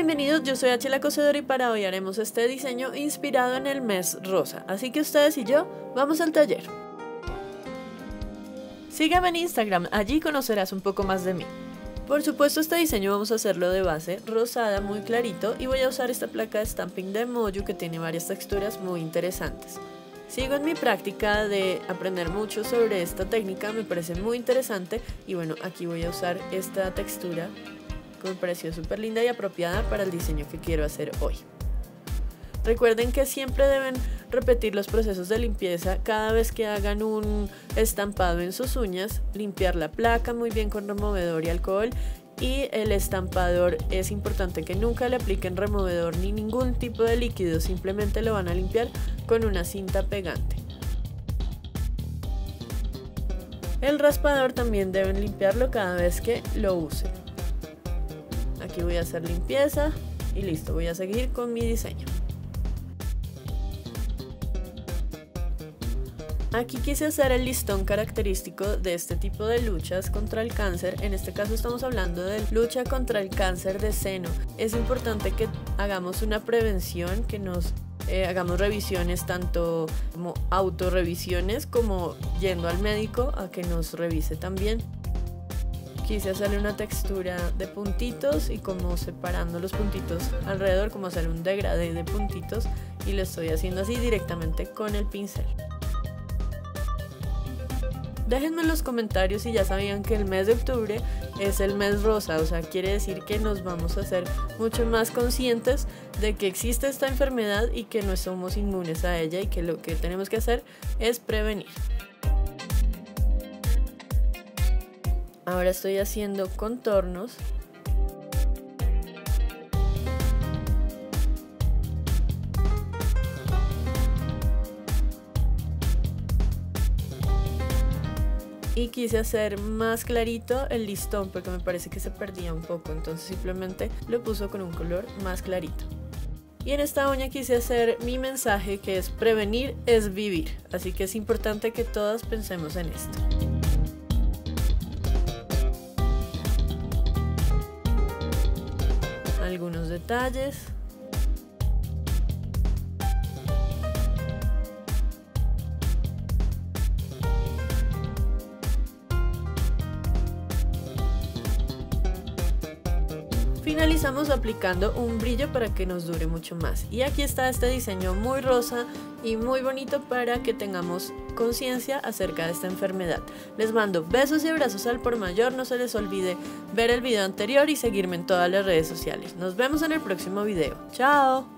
bienvenidos, yo soy H la Cosedora y para hoy haremos este diseño inspirado en el mes rosa, así que ustedes y yo vamos al taller. Sígueme en Instagram, allí conocerás un poco más de mí. Por supuesto, este diseño vamos a hacerlo de base rosada muy clarito y voy a usar esta placa de stamping de Moju que tiene varias texturas muy interesantes. Sigo en mi práctica de aprender mucho sobre esta técnica, me parece muy interesante y bueno, aquí voy a usar esta textura que me pareció súper linda y apropiada para el diseño que quiero hacer hoy. Recuerden que siempre deben repetir los procesos de limpieza cada vez que hagan un estampado en sus uñas, limpiar la placa muy bien con removedor y alcohol, y el estampador es importante que nunca le apliquen removedor ni ningún tipo de líquido, simplemente lo van a limpiar con una cinta pegante. El raspador también deben limpiarlo cada vez que lo usen. Aquí voy a hacer limpieza y listo, voy a seguir con mi diseño. Aquí quise hacer el listón característico de este tipo de luchas contra el cáncer. En este caso estamos hablando de lucha contra el cáncer de seno. Es importante que hagamos una prevención, que nos hagamos revisiones tanto como autorrevisiones como yendo al médico a que nos revise también. Quise hacerle una textura de puntitos y como separando los puntitos alrededor, como hacer un degradé de puntitos, y lo estoy haciendo así directamente con el pincel. Déjenme en los comentarios si ya sabían que el mes de octubre es el mes rosa, o sea, quiere decir que nos vamos a hacer mucho más conscientes de que existe esta enfermedad y que no somos inmunes a ella y que lo que tenemos que hacer es prevenir. Ahora estoy haciendo contornos. Y quise hacer más clarito el listón porque me parece que se perdía un poco, entonces simplemente lo puso con un color más clarito. Y en esta uña quise hacer mi mensaje, que es prevenir es vivir, así que es importante que todas pensemos en esto. Algunos detalles. Finalizamos aplicando un brillo para que nos dure mucho más. Y aquí está este diseño muy rosa y muy bonito para que tengamos conciencia acerca de esta enfermedad. Les mando besos y abrazos al por mayor. No se les olvide ver el video anterior y seguirme en todas las redes sociales. Nos vemos en el próximo video. ¡Chao!